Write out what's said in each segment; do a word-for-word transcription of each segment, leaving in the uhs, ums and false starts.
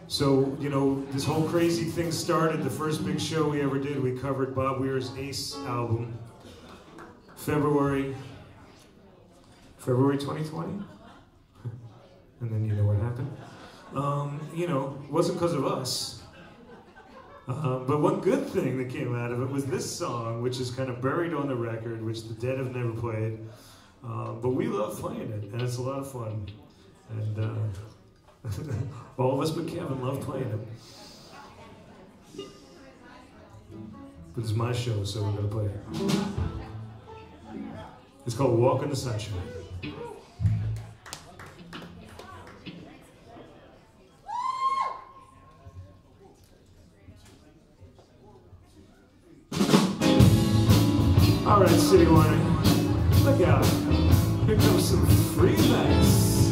So, you know, this whole crazy thing started. The first big show we ever did, we covered Bob Weir's Ace album. February, February twenty twenty? And then you know what happened. Um, you know, it wasn't because of us. Uh, but one good thing that came out of it was this song, which is kind of buried on the record, which the Dead have never played. Uh, but we love playing it, and it's a lot of fun. And uh, all of us but Kevin love playing it. But it's my show, so we're going to play it. It's called Walk in the Sunshine. All right, City Line, look out. Here comes some free nights.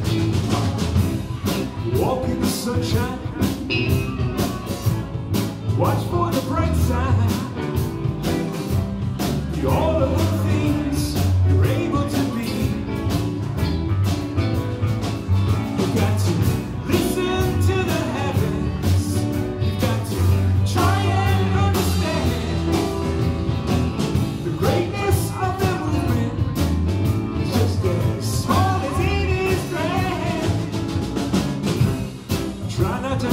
Walk in the sunshine. Watch for the bright side. The all of the things you're able to be. You've got to listen to the heavens. You've got to try and understand the greatness of the movement is just as small as it is grand. Try not to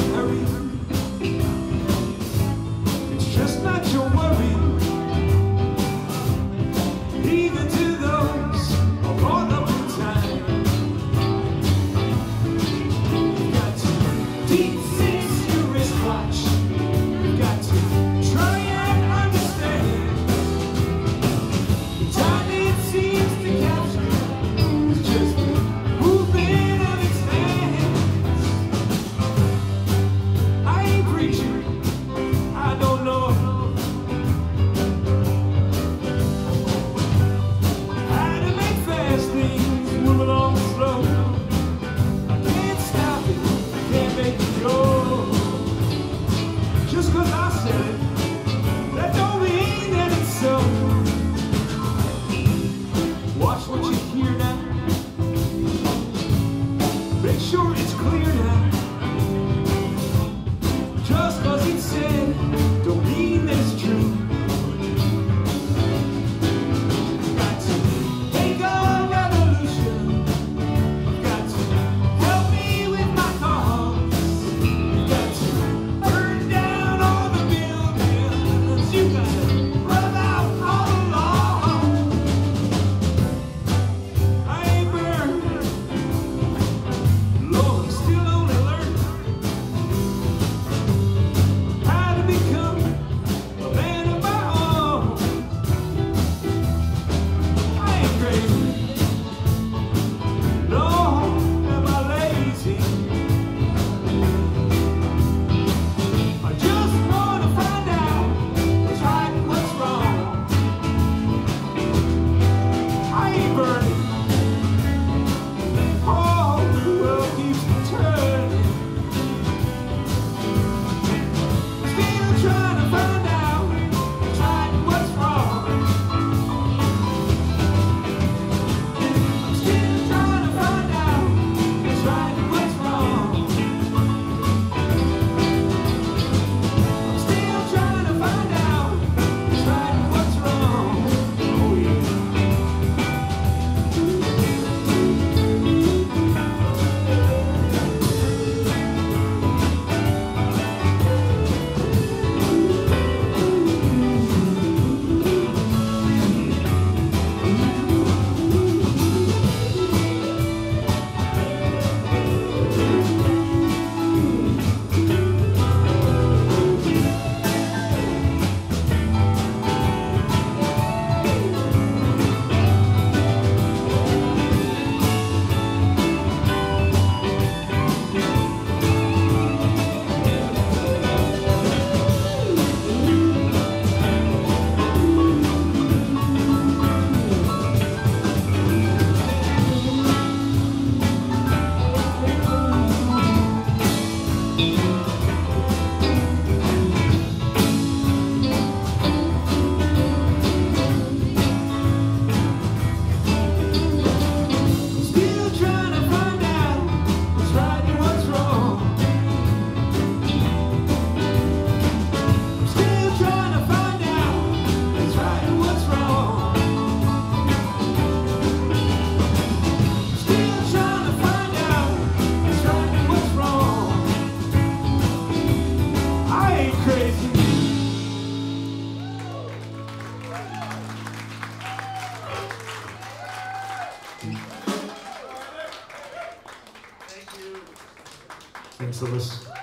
Thanks, Alyssa.